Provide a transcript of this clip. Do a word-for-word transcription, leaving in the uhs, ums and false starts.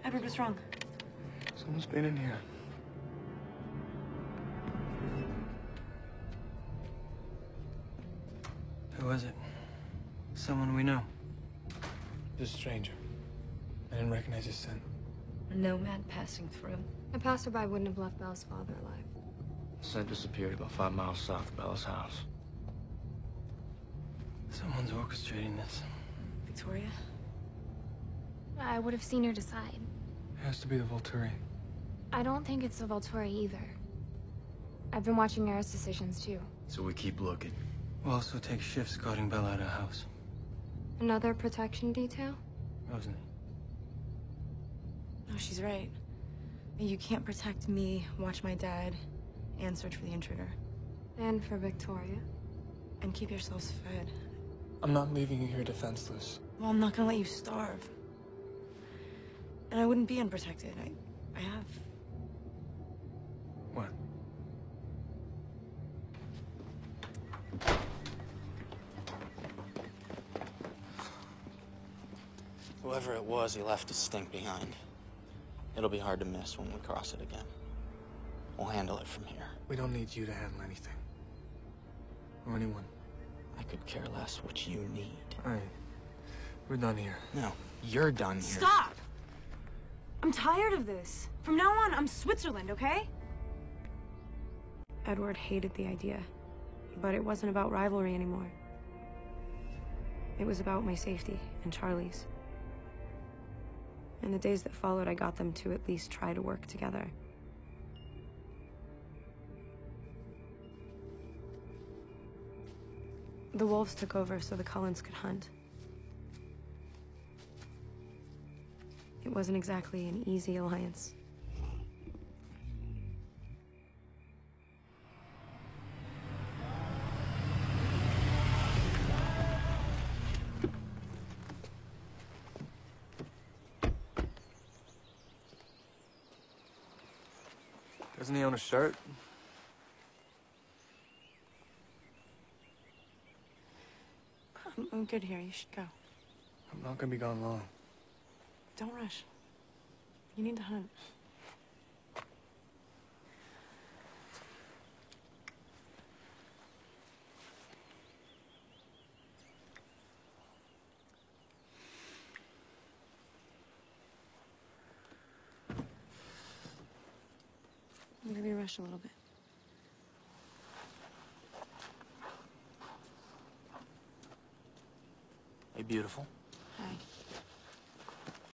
Edward, what's wrong? Someone's been in here. Who was it? Someone we know. Just a stranger. I didn't recognize his scent. A nomad passing through. A passerby wouldn't have left Bella's father alive. The scent disappeared about five miles south of Bella's house. Someone's orchestrating this. Victoria? I would have seen her decide. It has to be the Volturi. I don't think it's the Volturi either. I've been watching Era's decisions too. So we keep looking. We'll also take shifts guarding Bella at her house. Another protection detail? Rosalie. No, she's right. You can't protect me, watch my dad, and search for the intruder. And for Victoria. And keep yourselves fed. I'm not leaving you here defenseless. Well, I'm not gonna let you starve. And I wouldn't be unprotected. I... I have... What? Whoever it was, he left his stink behind. It'll be hard to miss when we cross it again. We'll handle it from here. We don't need you to handle anything. Or anyone. I could care less what you need. All right. We're done here. No, you're done here. Stop! I'm tired of this. From now on, I'm Switzerland, okay? Edward hated the idea. But it wasn't about rivalry anymore. It was about my safety and Charlie's. In the days that followed, I got them to at least try to work together. The wolves took over so the Cullens could hunt. It wasn't exactly an easy alliance. Doesn't he own a shirt? I'm, I'm good here. You should go. I'm not gonna be gone long. Don't rush. You need to hunt. Maybe rush a little bit. Hey, beautiful.